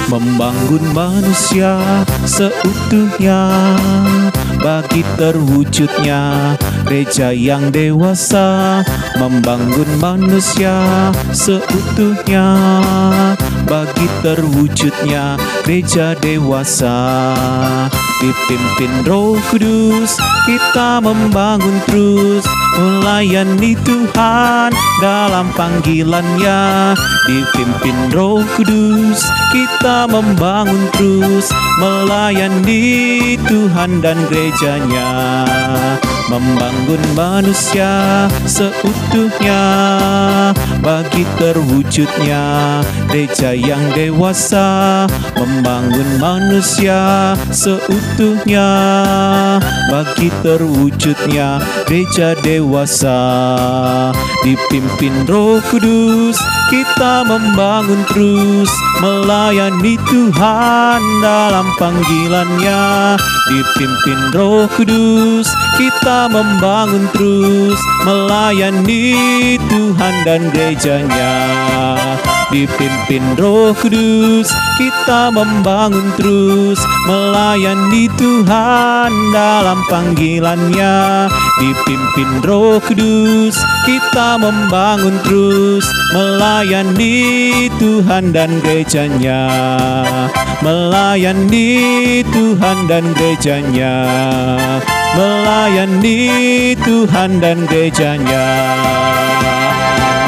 membangun manusia seutuhnya bagi terwujudnya gereja yang dewasa, membangun manusia seutuhnya bagi terwujudnya gereja dewasa. Dipimpin Roh Kudus, kita membangun terus, melayani Tuhan dalam panggilannya. Dipimpin Roh Kudus, kita membangun terus, melayani Tuhan dan gerejanya. Membangun manusia seutuhnya bagi terwujudnya gereja yang dewasa, membangun manusia seutuhnya bagi terwujudnya gereja dewasa. Dipimpin Roh Kudus, kita membangun terus, melayani Tuhan dalam panggilannya. Dipimpin Roh Kudus, kita membangun terus, melayani Tuhan dan gerejanya. Dipimpin Roh Kudus, kita membangun terus, melayani Tuhan dalam panggilannya. Dipimpin Roh Kudus, kita membangun terus, melayani Tuhan dan gerejanya. Melayani Tuhan dan gerejanya, melayani Tuhan dan gerejanya.